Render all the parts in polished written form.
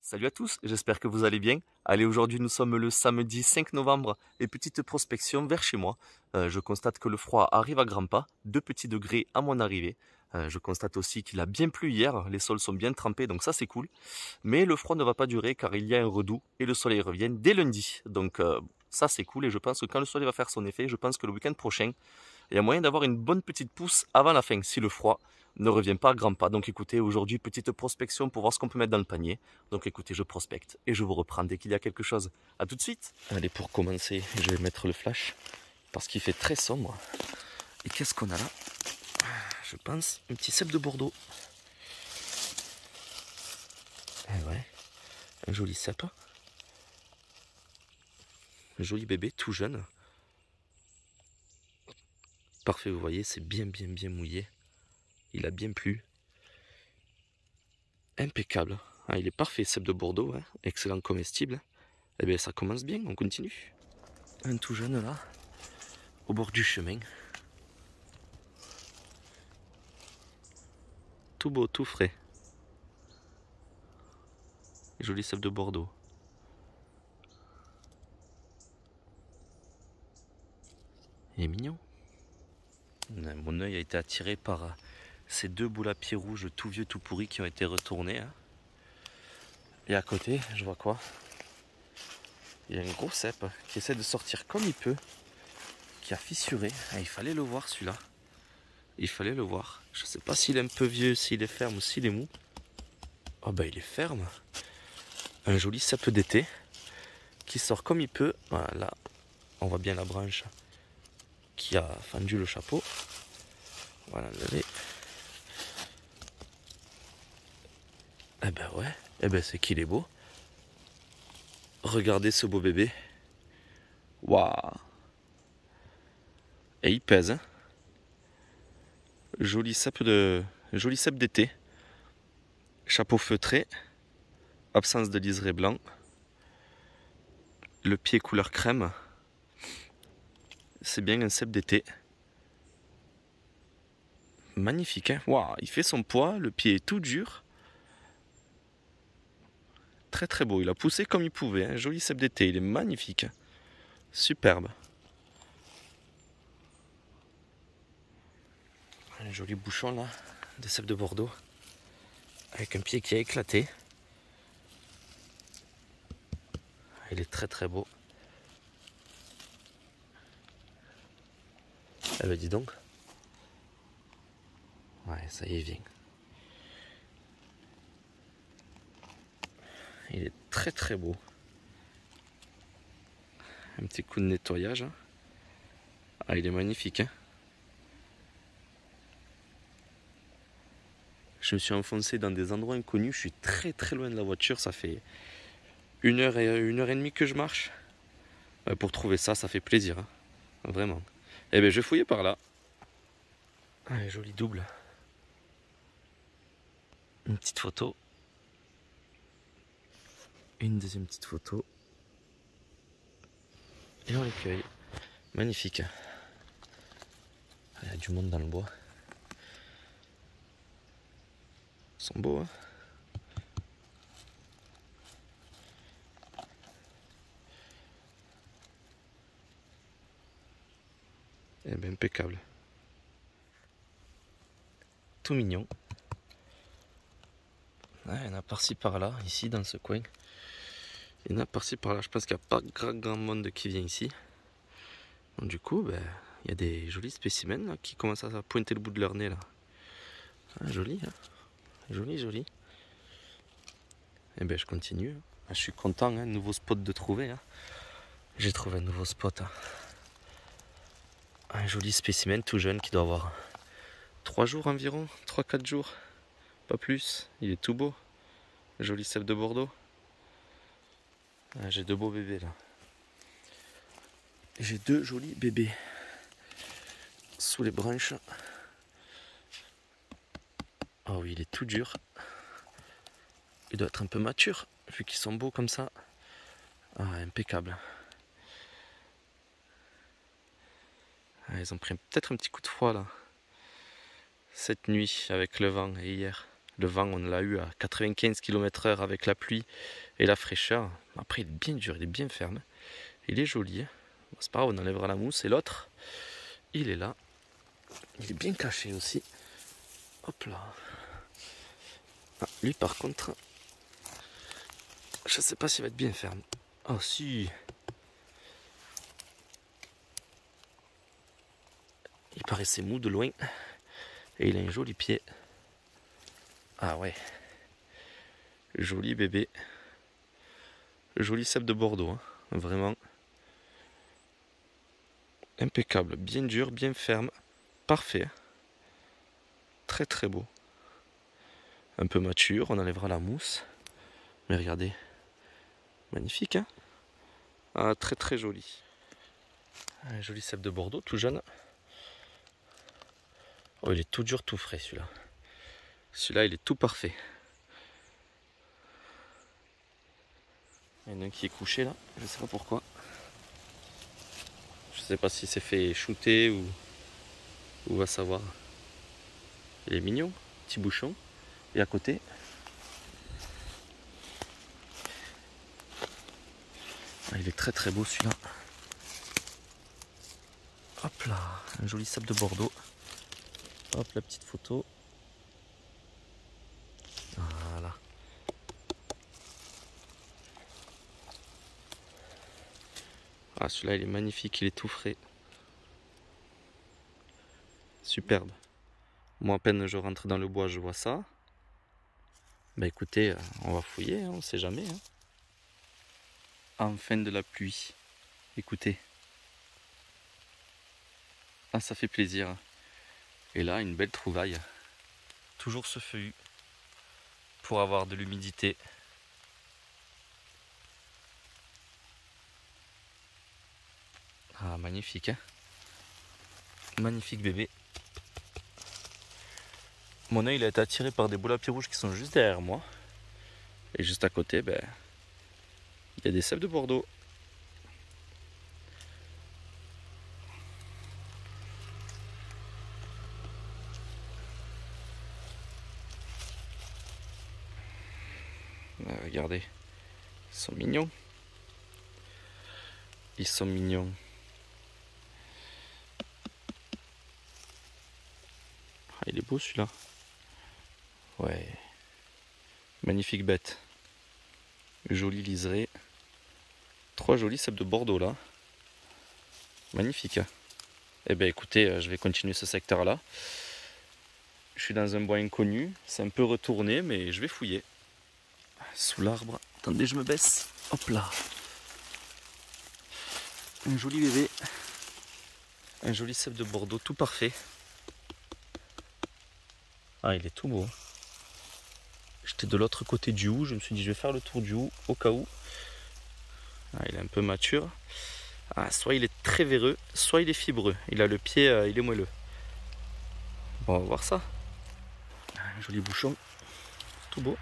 Salut à tous, j'espère que vous allez bien. Allez, aujourd'hui nous sommes le samedi 5 novembre et petite prospection vers chez moi. Je constate que le froid arrive à grands pas, 2 petits degrés à mon arrivée. Je constate aussi qu'il a bien plu hier, les sols sont bien trempés donc ça c'est cool. Mais le froid ne va pas durer car il y a un redout et le soleil revient dès lundi. Donc ça c'est cool et je pense que quand le soleil va faire son effet, je pense que le week-end prochain, il y a moyen d'avoir une bonne petite pousse avant la fin si le froid ne revient pas à grands pas. Donc écoutez, aujourd'hui, petite prospection pour voir ce qu'on peut mettre dans le panier. Donc écoutez, je prospecte et je vous reprends dès qu'il y a quelque chose. A tout de suite. Allez, pour commencer, je vais mettre le flash parce qu'il fait très sombre. Et qu'est-ce qu'on a là? Je pense un petit cep de Bordeaux. Eh ouais, un joli cep. Un joli bébé, tout jeune. Parfait, vous voyez, c'est bien mouillé. Il a bien plu. Impeccable. Ah, il est parfait, cep de Bordeaux, hein. Excellent comestible. Eh bien, ça commence bien, on continue. Un tout jeune là, au bord du chemin. Tout beau, tout frais. Joli cep de Bordeaux. Il est mignon. Mon œil a été attiré par ces deux boules à pieds rouges tout vieux, tout pourris qui ont été retournés. Hein. Et à côté, je vois quoi? Il y a un gros cep qui essaie de sortir comme il peut, qui a fissuré. Ah, il fallait le voir celui-là. Il fallait le voir. Je sais pas s'il est un peu vieux, s'il est ferme ou s'il est mou. Oh bah il est ferme. Un joli cep d'été qui sort comme il peut. Voilà, là, on voit bien la branche qui a fendu le chapeau. Voilà, levé. Eh ben ouais, eh ben c'est qu'il est beau. Regardez ce beau bébé. Waouh. Et il pèse, hein. Joli cep d'été. Chapeau feutré. Absence de liseré blanc. Le pied couleur crème. C'est bien un cep d'été. Magnifique, hein. Waouh, il fait son poids, le pied est tout dur. Très beau, il a poussé comme il pouvait, hein. Joli cep d'été, il est magnifique. Superbe. Un joli bouchon là, de cep de Bordeaux. Avec un pied qui a éclaté. Il est très beau. Eh ben dis donc. Ouais, ça y est, vient. Il est très beau. Un petit coup de nettoyage. Hein. Ah, il est magnifique. Hein. Je me suis enfoncé dans des endroits inconnus. Je suis très loin de la voiture. Ça fait 1 heure et 1 heure et demie que je marche. Pour trouver ça, ça fait plaisir. Hein. Vraiment. Eh bien, je vais fouiller par là. Allez, joli double. Une petite photo. Une deuxième petite photo. Et on les cueille. Magnifique. Il y a du monde dans le bois. Ils sont beaux, hein. Eh bien, impeccable. Tout mignon. Ouais, il y en a par-ci par-là, ici dans ce coin. Il y en a par-ci par-là. Je pense qu'il n'y a pas grand monde qui vient ici. Donc, du coup, ben, il y a des jolis spécimens là, qui commencent à pointer le bout de leur nez là. Ah, joli, hein. Joli. Et ben je continue. Ah, je suis content, hein, nouveau spot de trouver. Hein. J'ai trouvé un nouveau spot. Hein. Un joli spécimen tout jeune qui doit avoir 3 jours environ, 3-4 jours, pas plus. Il est tout beau. Joli cep de Bordeaux. Ah, j'ai 2 beaux bébés là. J'ai 2 jolis bébés sous les branches. Ah oui, il est tout dur. Il doit être un peu mature vu qu'ils sont beaux comme ça. Ah, impeccable. Ah, ils ont pris peut-être un petit coup de froid là. Cette nuit avec le vent et hier. Le vent, on l'a eu à 95 km/h avec la pluie et la fraîcheur. Après, il est bien dur, il est bien ferme. Il est joli. Bon, c'est pas grave, on enlèvera la mousse. Et l'autre, il est là. Il est bien caché aussi. Hop là. Ah, lui, par contre, je sais pas s'il va être bien ferme. Oh, si. Il paraissait mou de loin. Et il a un joli pied. Ah ouais. Joli bébé. Joli cèpe de Bordeaux. Hein. Vraiment. Impeccable. Bien dur, bien ferme. Parfait. Très très beau. Un peu mature. On enlèvera la mousse. Mais regardez. Magnifique, hein? Ah, très très joli. Un joli cèpe de Bordeaux, tout jeune. Oh, il est tout dur, tout frais celui-là. Celui-là, il est tout parfait. Il y en a un qui est couché là, je ne sais pas pourquoi. Je ne sais pas si c'est fait shooter ou va savoir. Il est mignon, petit bouchon. Et à côté, ah, il est très très beau celui-là. Hop là, un joli cèpe de Bordeaux. Hop, la petite photo. Voilà. Ah, celui-là, il est magnifique, il est tout frais. Superbe. Moi, à peine je rentre dans le bois, je vois ça. Bah écoutez, on va fouiller, hein, on ne sait jamais. Hein. Enfin de la pluie. Écoutez. Ah, ça fait plaisir. Et là, une belle trouvaille. Toujours ce feuillu pour avoir de l'humidité. Ah, magnifique, hein? Magnifique bébé. Mon œil il a été attiré par des boulapis rouges qui sont juste derrière moi. Et juste à côté, ben, il y a des cèpes de Bordeaux. Regardez, ils sont mignons. Ils sont mignons. Ah, il est beau celui-là. Ouais. Magnifique bête. Joli liseré. 3 jolis cèpes de Bordeaux là. Magnifique. Eh bien écoutez, je vais continuer ce secteur là. Je suis dans un bois inconnu. C'est un peu retourné, mais je vais fouiller. Sous l'arbre. Attendez, je me baisse. Hop là. Un joli bébé. Un joli cèpe de Bordeaux tout parfait. Ah, il est tout beau. J'étais de l'autre côté du hou. Je me suis dit, je vais faire le tour du hou au cas où. Ah, il est un peu mature. Ah, soit il est très véreux, soit il est fibreux. Il a le pied, il est moelleux. Bon, on va voir ça. Un joli bouchon. Tout beau.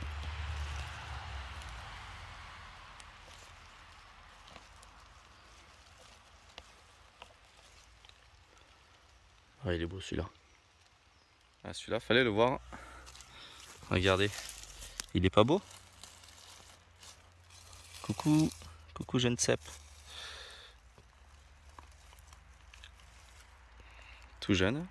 Ah, il est beau celui-là. Ah, celui-là, fallait le voir. Regardez. Il est pas beau? Coucou. Coucou jeune cèpe. Tout jeune.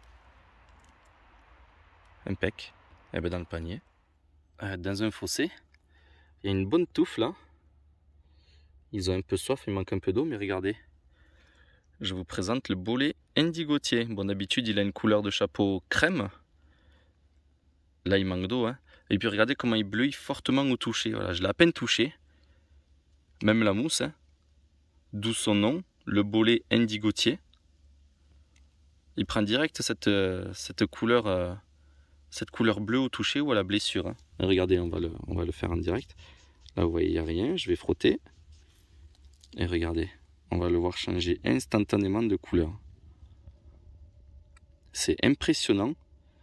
Impec. Et ben dans le panier. Dans un fossé. Il y a une bonne touffe là. Ils ont un peu soif, il manque un peu d'eau, mais regardez. Je vous présente le bolet indigotier. Bon, d'habitude, il a une couleur de chapeau crème. Là, il manque d'eau. Hein. Et puis, regardez comment il bleuit fortement au toucher. Voilà, je l'ai à peine touché. Même la mousse. Hein. D'où son nom, le bolet indigotier. Il prend direct cette couleur bleue au toucher ou à la blessure. Hein. Regardez, on va le faire en direct. Là, vous voyez, il n'y a rien. Je vais frotter. Et regardez. On va le voir changer instantanément de couleur. C'est impressionnant.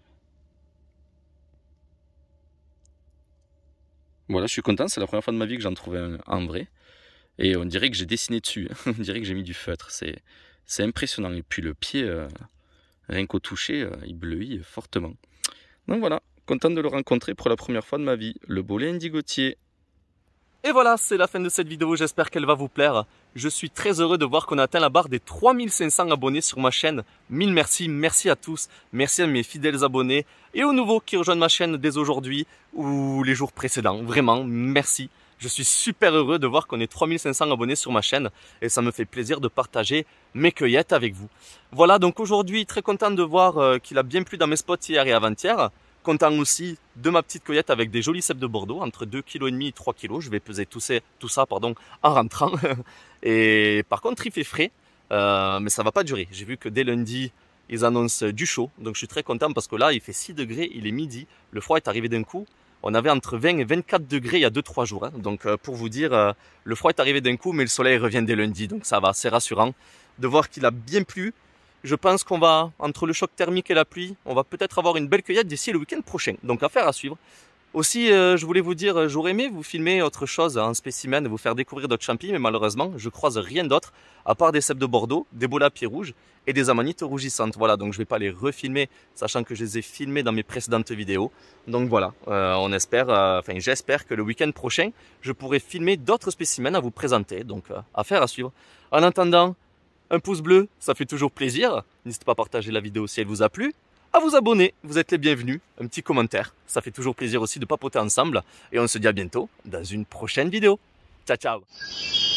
Voilà, je suis content. C'est la première fois de ma vie que j'en trouvais un en vrai. Et on dirait que j'ai dessiné dessus. On dirait que j'ai mis du feutre. C'est impressionnant. Et puis le pied, rien qu'au toucher, il bleuit fortement. Donc voilà, content de le rencontrer pour la première fois de ma vie, le Bolé Indigotier. Et voilà, c'est la fin de cette vidéo, j'espère qu'elle va vous plaire. Je suis très heureux de voir qu'on a atteint la barre des 3500 abonnés sur ma chaîne. Mille merci, merci à tous, merci à mes fidèles abonnés et aux nouveaux qui rejoignent ma chaîne dès aujourd'hui ou les jours précédents. Vraiment, merci. Je suis super heureux de voir qu'on est 3500 abonnés sur ma chaîne et ça me fait plaisir de partager mes cueillettes avec vous. Voilà, donc aujourd'hui, très content de voir qu'il a bien plu dans mes spots hier et avant-hier. Content aussi de ma petite cueillette avec des jolis cèpes de Bordeaux, entre 2,5 kg et 3 kg. Je vais peser tout ça en rentrant. Et par contre, il fait frais, mais ça va pas durer. J'ai vu que dès lundi, ils annoncent du chaud. Donc je suis très content parce que là, il fait 6 degrés, il est midi. Le froid est arrivé d'un coup. On avait entre 20 et 24 degrés il y a 2-3 jours. Donc pour vous dire, le froid est arrivé d'un coup, mais le soleil revient dès lundi. Donc ça va, c'est rassurant de voir qu'il a bien plu. Je pense qu'on va, entre le choc thermique et la pluie, on va peut-être avoir une belle cueillette d'ici le week-end prochain. Donc affaire à suivre. Aussi, je voulais vous dire, j'aurais aimé vous filmer autre chose en spécimen, vous faire découvrir d'autres champis, mais malheureusement, je croise rien d'autre, à part des cèpes de Bordeaux, des bolas à pieds rouges et des amanites rougissantes. Voilà, donc je vais pas les refilmer, sachant que je les ai filmés dans mes précédentes vidéos. Donc voilà, j'espère que le week-end prochain, je pourrai filmer d'autres spécimens à vous présenter. Donc affaire à suivre. En attendant, un pouce bleu, ça fait toujours plaisir. N'hésitez pas à partager la vidéo si elle vous a plu. À vous abonner, vous êtes les bienvenus. Un petit commentaire, ça fait toujours plaisir aussi de papoter ensemble. Et on se dit à bientôt dans une prochaine vidéo. Ciao, ciao.